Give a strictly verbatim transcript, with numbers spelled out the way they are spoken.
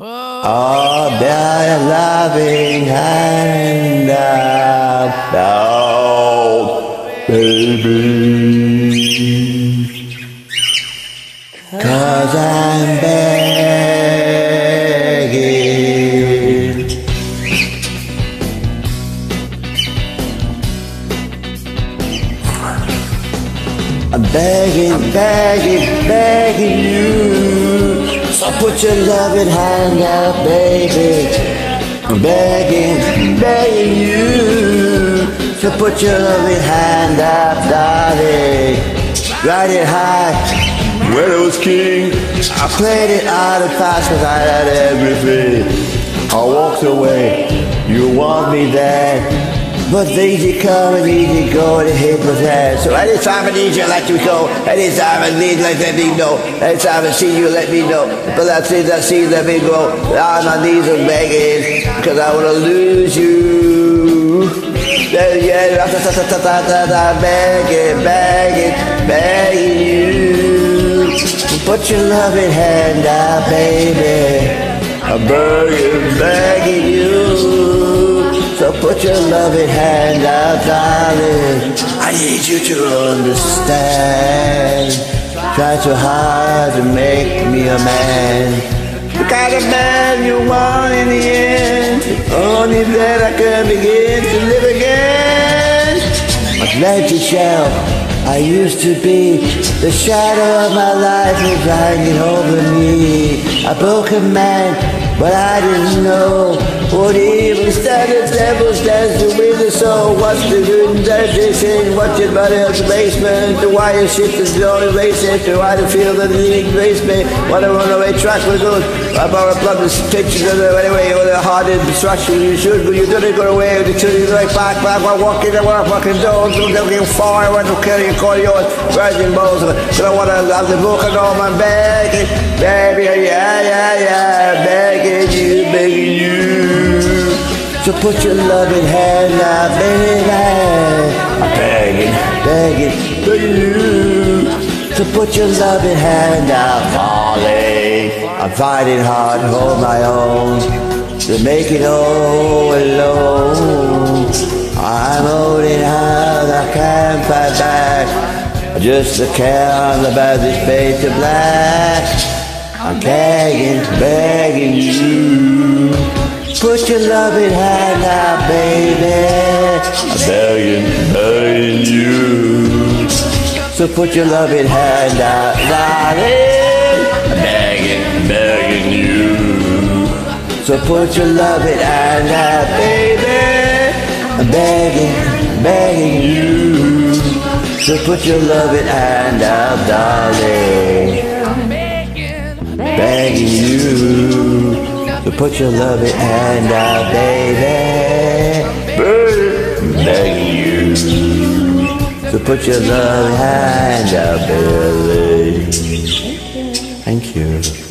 Oh, their loving hand up, down, baby. 'Cause I'm begging. I'm begging, begging, begging you. So put your loving hand out, baby. I'm begging, begging you. So put your loving hand up, darling. Ride it high, Widow's King. I played it out and fast cause I had everything. I walked away, you want me there. But easy come and easy go, and it hit was there. So anytime I need you, let you go. Anytime I need, let me know. Anytime I see you, let me know. But that's it, I see, let me go. On my knees I'm begging, cause I wanna lose you. Yeah, yeah, begging, begging, begging you. Put your loving hand out, baby. I'm begging, begging you. So put your loving hand out, darling. I need you to understand. Try so hard to make me a man. The kind of man you want in the end. Only then I can begin to live again. But let you shall. I used to be. The shadow of my life was hanging over me. A broken man, but I didn't know. What evil standard devils dance to win the soul. What's the good and dirty sin? What's your body of the basement? The wire shit is the only race after why the feel that the need grace me. What a runaway track was good. I borrowed blood pictures of the anyway, all the hard destruction you should, but you didn't go away with the two you right back, back, while walking, I want to fucking don't do looking far, I want to kill you, call yours, virgin balls, so I want to have the book and all my begging, baby, yeah, yeah, yeah, begging you, begging you. So put your loving hand out, baby. I'm begging, begging for you. So put your loving hand out, darling. I'm fighting hard to hold my own, to make it all alone. I'm holding out, I can't fight back. Just a count about this face of black. I'm begging, begging you. Put your loving hand out, baby. I'm begging, begging you. So put your loving hand out, darling. I'm begging, begging you. So put your loving hand out, baby. I'm begging, begging you. So put your loving hand out, darling. Begging you. So put your loving hand out, baby. Begging you. So put your loving hand out, baby. Thank you.